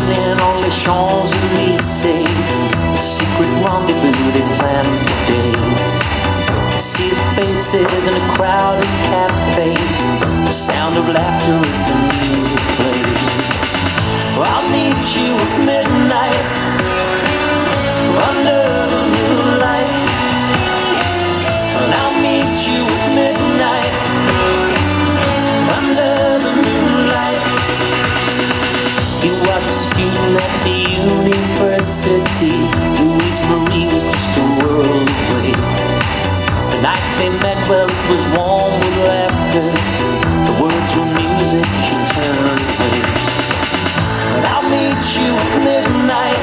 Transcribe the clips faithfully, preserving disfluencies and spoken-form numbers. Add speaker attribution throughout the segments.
Speaker 1: morning on les Champs-Élysées, a secret rendezvous they planned for days. I see the faces in a crowded cafe, the sound of laughter as the music plays. I'll meet you at midnight, under the moonlight. And I'll meet you at midnight, under the moonlight. He was a student at the university. Louise Marie was just a world away. The night they met, well, it was warm with laughter. The words were music, she turned to say, and I'll meet you at midnight,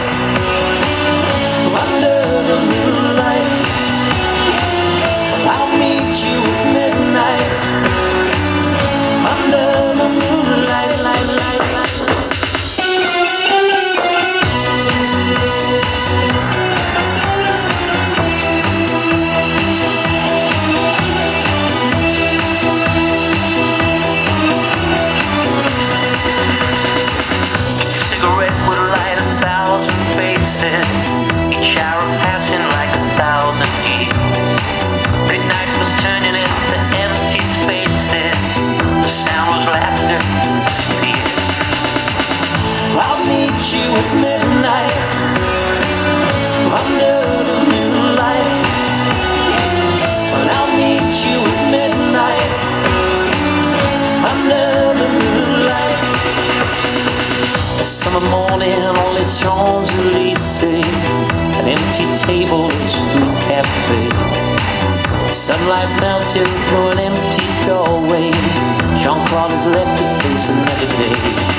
Speaker 1: under the moonlight. I'll meet you at midnight, under the moonlight, light, light, light. Cigarette would light a thousand faces, each hour passing like a thousand years. Midnight was turning into empty spaces, the sound was laughter, disappeared. I'll meet you at midnight, under the moonlight. And I'll meet you at midnight, under the moonlight. A summer morning on les Champs-Élysées, an empty table in a street cafe. Sunlight melting through an empty doorway. Jean-Claude has left to face another day.